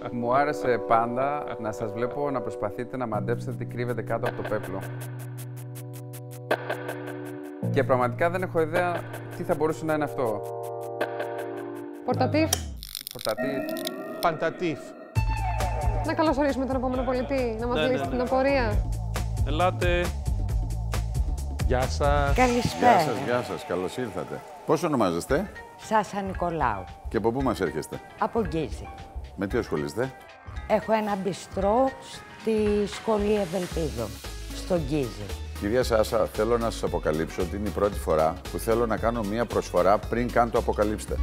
Μου άρεσε πάντα να σας βλέπω να προσπαθείτε να μαντέψετε τι κρύβεται κάτω από το πέπλο. Και πραγματικά δεν έχω ιδέα τι θα μπορούσε να είναι αυτό. Πορτατίφ. Πορτατίφ. Παντατίφ. Να καλωσορίσουμε τον επόμενο πολιτή, να μας Ναι, λύσει ναι, την ναι. απορία. Ελάτε. Γεια σας. Καλησπέρα. Γεια σας, καλώς ήρθατε. Πώς ονομάζεστε Σάσα Νικολάου. και από πού μας έρχεστε? Από Γκίζη. Με τι ασχολείστε? Έχω ένα μπιστρό στη Σχολή Ευελπίδων, στο Γκίζη. Κυρία Σάσα, θέλω να σας αποκαλύψω ότι είναι η πρώτη φορά που θέλω να κάνω μία προσφορά πριν καν το αποκαλύψετε.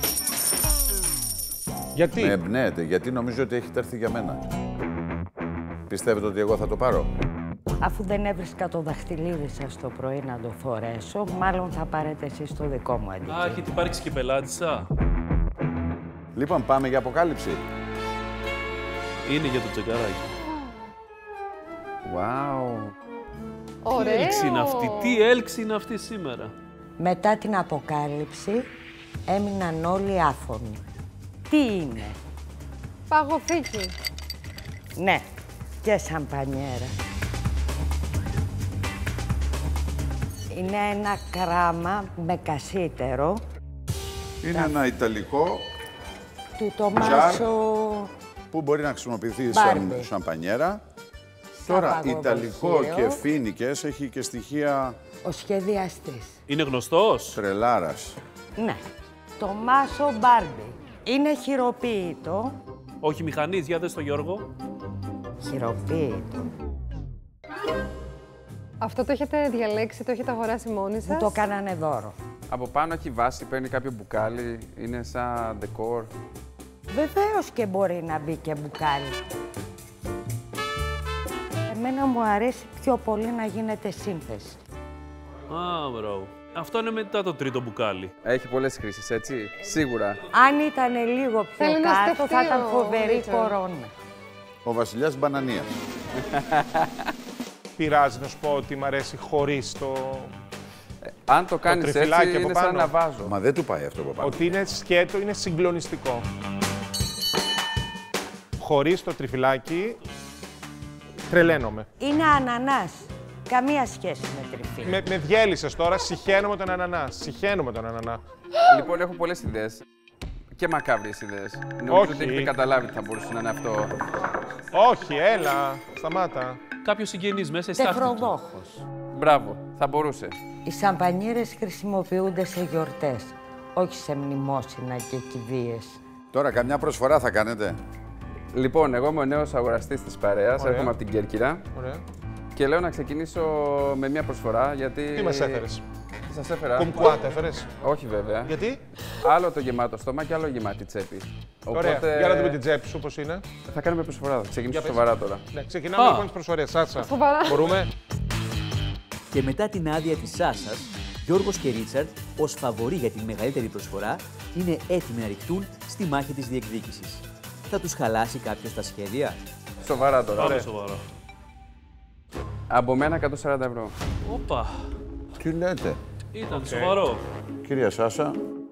Γιατί? Με εμπνέετε, γιατί νομίζω ότι έχετε έρθει για μένα. Πιστεύετε ότι εγώ θα το πάρω? Αφού δεν έβρισκα το δαχτυλίδι σας το πρωί να το φορέσω, μάλλον θα πάρετε εσείς το δικό μου αντικείμενο. Α, έχετε υπάρξει και πελάτησα. Λοιπόν, πάμε για αποκάλυψη. Είναι για το τσεκαράκι. Wow. Τι Ωραίο. έλξη είναι αυτή, τι έλξη είναι αυτή σήμερα. Μετά την αποκάλυψη έμειναν όλοι άφωνοι. Τι είναι? Παγωθήκη. Ναι, και σαμπανιέρα. Είναι ένα κράμα με κασίτερο Είναι ένα ιταλικό του Τομάσο. που μπορεί να χρησιμοποιηθεί σαν Μπάρμπι. σαμπανιέρα. Τώρα, παγωδοχείο. ιταλικό και φοίνικες έχει και στοιχεία Ο σχεδιαστής. Είναι γνωστός. τρελάρας. Ναι. Τομάσο Μπάρμπι. Είναι χειροποίητο. Όχι μηχανής, για δες το Γιώργο. Χειροποίητο. Αυτό το έχετε διαλέξει, το έχετε αγοράσει μόνοι Μου σας. το κάνανε δώρο. Από πάνω έχει βάση, παίρνει κάποιο μπουκάλι, είναι σαν ντεκόρ. Βεβαίως και μπορεί να μπει και μπουκάλι. Εμένα μου αρέσει πιο πολύ να γίνεται σύνθεση. Α, μπράβο. Αυτό είναι μετά το τρίτο μπουκάλι. Έχει πολλές χρήσεις, έτσι. Σίγουρα. Αν ήταν λίγο πιο Θέλει να κάτω, στεφτεί θα ήταν ο φοβερή Ρίτσαρντ. κορώνα. Ο βασιλιάς Μπανανίας. Πειράζει να σου πω ότι μ' αρέσει χωρίς το... Αν το κάνεις έτσι, τριφυλάκι από είναι σαν πάνω. να βάζω. Μα δεν του πάει αυτό από πάνω. Ότι είναι σκέτο, είναι συγκλονιστικό. Χωρίς το τριφυλάκι, τρελαίνομαι. Είναι ανανάς. Καμία σχέση με τριφύλι. Με διέλυσες τώρα, συχαίνομαι τον ανανά. Συχαίνομαι τον ανανά. Λοιπόν, έχω πολλές ιδέες. Και μακάβριες ιδέες. Νομίζω Όχι. ότι έχετε καταλάβει τι θα μπορούσε να είναι αυτό. Όχι, έλα, σταμάτα. Κάποιος συγγενής μέσα, εστάχθηκε. Τεφροδόχος. Μπράβο, θα μπορούσε. Οι σαμπανιέρες χρησιμοποιούνται σε γιορτές, όχι σε μνημόσυνα και κηδείες. Τώρα, καμιά προσφορά θα κάνετε? Λοιπόν, εγώ είμαι ο νέος αγοραστής της παρέας, Ωραία. έρχομαι από την Κέρκυρα Ωραία. και λέω να ξεκινήσω με μια προσφορά γιατί. Τι μας έφερες? Τι σας έφερα? Κουμκουάτ έφερες? Όχι βέβαια. Γιατί? Άλλο το γεμάτο στόμα και άλλο γεμάτη τσέπη. Ωραία. Για να δούμε την τσέπη σου πώς είναι. Θα κάνουμε προσφορά, θα ξεκινήσω Για πες. σοβαρά τώρα. Ναι, ξεκινάμε Α. λοιπόν τις προσφορές. Σάτσα. Σοβαρά. Μπορούμε. Και μετά την άδεια της Σάσας, Γιώργος και Ρίτσαρντ, ως φαβορί για τη μεγαλύτερη προσφορά, είναι έτοιμοι να ρηχτούν στη μάχη της διεκδίκησης. Θα τους χαλάσει κάποιος τα σχέδια? Σοβαρά τώρα. Πάμε σοβαρά. Από μένα 140 ευρώ. Όπα, Τι λέτε, ήταν σοβαρό. κυρία Σάσα?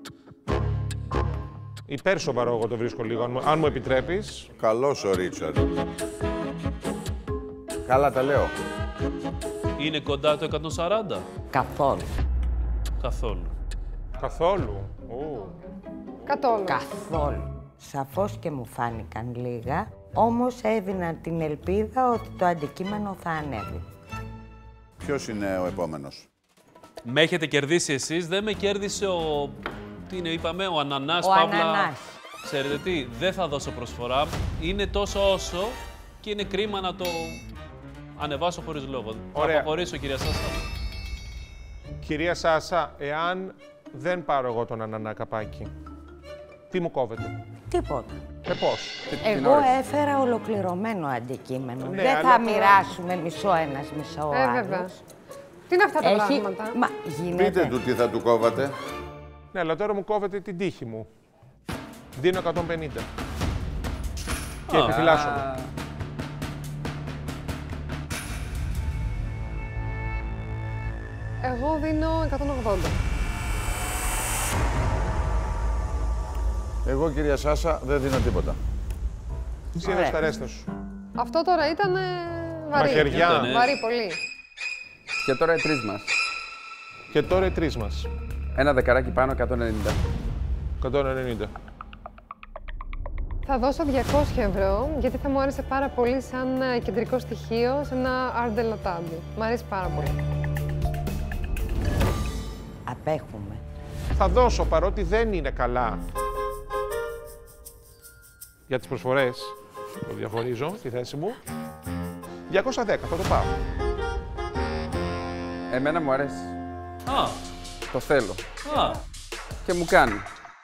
Υπέρ σοβαρό εγώ το βρίσκω λίγο, αν μου επιτρέπεις. Καλώς ο Ρίτσαρντ. Καλά τα λέω. Είναι κοντά το 140. Καθόλου. Καθόλου. Καθόλου. Ου. Καθόλου. Καθόλου. Σαφώς και μου φάνηκαν λίγα, όμως έδιναν την ελπίδα ότι το αντικείμενο θα ανέβει. Ποιος είναι ο επόμενος? Με έχετε κερδίσει εσείς, δεν με κέρδισε ο... Τι είναι, είπαμε, ο Ανανάς, Ο Παύλα. Ανανάς. Ξέρετε τι, δεν θα δώσω προσφορά. Είναι τόσο όσο και είναι κρίμα να το ανεβάσω χωρίς λόγο. Ωραία. Θα αποχωρήσω, κυρία Σάσα. Κυρία Σάσα, εάν δεν πάρω εγώ τον ανανά καπάκι, τι μου κόβετε? Τίποτα. Πώς? Εγώ έφερα ολοκληρωμένο αντικείμενο. Ναι, Δεν αλλά θα τώρα- μοιράσουμε μισό ένας, μισό ο Βέβαια. άλλος. Τι είναι αυτά τα πράγματα. Μα γίνεται. Πείτε του τι θα του κόβατε. Ναι, αλλά τώρα μου κόβετε την τύχη μου. Δίνω 150. Και επιφυλάσσομαι. Εγώ δίνω 180. Εγώ, κυρία Σάσα, δεν δίνω τίποτα. Σύνδεσαι τα ρέστα σου. Αυτό τώρα ήταν βαρύ. Μαχαιριά. Βαρύ πολύ. Και τώρα οι τρεις μας. Και τώρα οι τρεις μας. Ένα δεκαράκι πάνω, 190. 190. Θα δώσω 200 ευρώ, γιατί θα μου άρεσε πάρα πολύ σαν κεντρικό στοιχείο σε ένα art de la table. Μ' αρέσει πάρα πολύ. Απέχουμε. Θα δώσω, παρότι δεν είναι καλά για τις προσφορές, το διαχωρίζω τη θέση μου, 210, θα το πάω. Εμένα μου αρέσει. Α, Το θέλω. α. Και μου κάνει.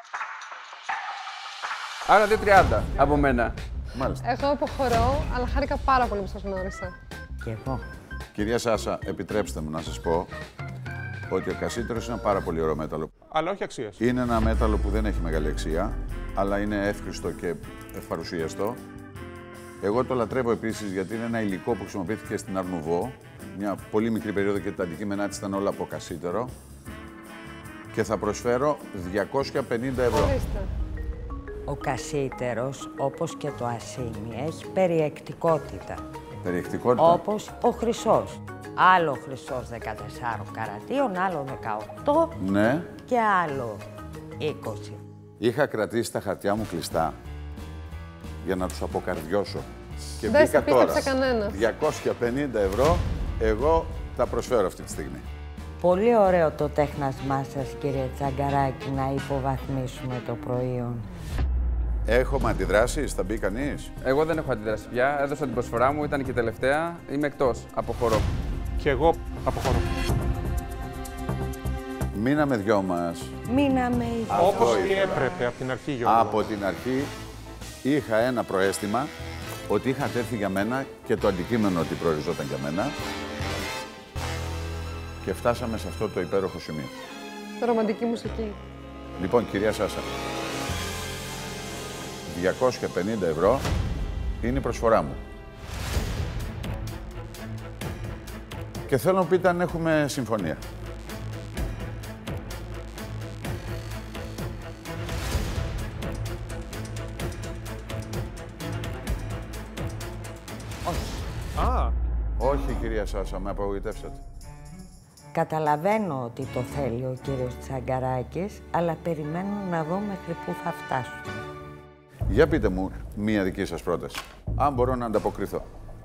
Άρα 2,30 από μένα. Μάλιστα. Εγώ αποχωρώ, αλλά χάρηκα πάρα πολύ που σας γνώρισα. Κι εγώ. Κυρία Σάσα, επιτρέψτε μου να σας πω ότι ο κασίτερος είναι ένα πάρα πολύ ωραίο μέταλλο. Αλλά όχι αξίας. Είναι ένα μέταλλο που δεν έχει μεγάλη αξία, αλλά είναι εύχριστο και ευπαρουσίαστο. Εγώ το λατρεύω επίσης γιατί είναι ένα υλικό που χρησιμοποιήθηκε στην Art Nouveau, μια πολύ μικρή περίοδο και τα αντικείμενά της ήταν όλα από κασίτερο. Και θα προσφέρω 250 ευρώ. Ορίστε. Ο κασίτερος, όπως και το ασίμι, έχει περιεκτικότητα. Περιεκτικότητα. Όπως ο χρυσός. Άλλο χρυσός 14 καρατίων, άλλο 18 Ναι. και άλλο 20. Είχα κρατήσει τα χαρτιά μου κλειστά για να τους αποκαρδιώσω. Και Δεν μπήκα σε πίστεψε τώρα. κανένας. 250 ευρώ, εγώ τα προσφέρω αυτή τη στιγμή. Πολύ ωραίο το τέχνασμά σας, κύριε Τσαγκαράκη, να υποβαθμίσουμε το προϊόν. Έχουμε αντιδράσεις, θα μπει κανείς? Εγώ δεν έχω αντιδράσει πια. Έδωσα την προσφορά μου, ήταν και η τελευταία. Είμαι εκτός. Αποχωρώ. Και εγώ αποχωρώ. Μείναμε δυο μας. Μείναμε Όπως ήθελα. και έπρεπε από την αρχή, Γιώργο. Από την αρχή είχα ένα προαίσθημα ότι είχατε έρθει για μένα και το αντικείμενο ότι προοριζόταν για μένα. Και φτάσαμε σε αυτό το υπέροχο σημείο. Ρομαντική μουσική. Λοιπόν, κυρία Σάσα, 250 ευρώ είναι η προσφορά μου. Και θέλω να πείτε αν έχουμε συμφωνία. Α, Όχι, κυρία Σάσα, με απογοητεύσατε. Καταλαβαίνω ότι το θέλει ο κύριος Τσαγκαράκης, αλλά περιμένω να δω μέχρι πού θα φτάσουμε. Για πείτε μου μία δική σας πρόταση, αν μπορώ να ανταποκριθώ.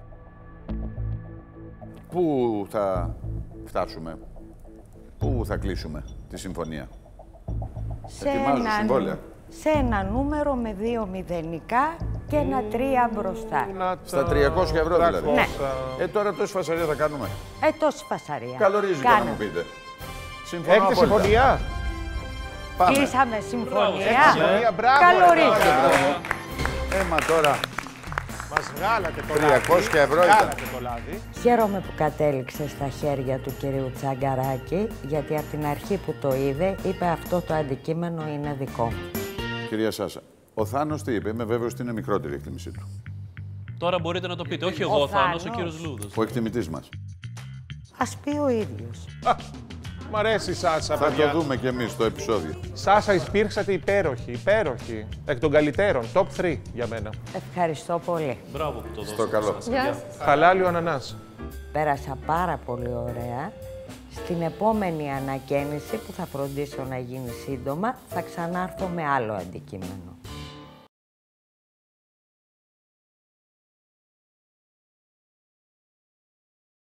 Πού θα φτάσουμε, πού θα κλείσουμε τη συμφωνία? Ετοιμάζω συμβόλαια. Σε ένα νούμερο με 2 μηδενικά και ένα 3 μπροστά. Στα 300 ευρώ δηλαδή. Ναι. Τώρα τόση φασαρία θα κάνουμε. Τόση φασαρία. Καλορίζικα να μου πείτε. Συμφωνώ Έχετε απόλυτα. συμφωνία. Πάμε. Κλείσαμε συμφωνία. Συμφωνία, μπράβο. Καλορίζικα. Μα τώρα Μας βγάλατε το 300 λάδι. ευρώ ήταν. Βγάλατε το λάδι. Χαίρομαι που κατέληξε στα χέρια του κυρίου Τσαγκαράκη, γιατί από την αρχή που το είδε, είπε αυτό το αντικείμενο είναι δικό μου. Κυρία Σάσα, ο Θάνος τι είπε? Είμαι βέβαιος ότι είναι μικρότερη η εκτίμησή του. Τώρα μπορείτε να το πείτε. Όχι εγώ, ο Θάνος, ο Θάνος. κύριος Λούδος. Ο εκτιμητής μας. Ας πει ο ίδιος. Μ' αρέσει η Σάσα, Θα παιδιά. το δούμε κι εμείς στο επεισόδιο. Σάσα, υπήρξατε υπέροχοι, υπέροχοι. Εκ των καλύτερων, top 3 για μένα. Ευχαριστώ πολύ. Μπράβο που το δώσατε. Στο καλό. Γεια σας. Χαλάλιο ανανάς. Πέρασα πάρα πολύ ωραία. Στην επόμενη ανακαίνιση που θα φροντίσω να γίνει σύντομα, θα ξανάρθω με άλλο αντικείμενο.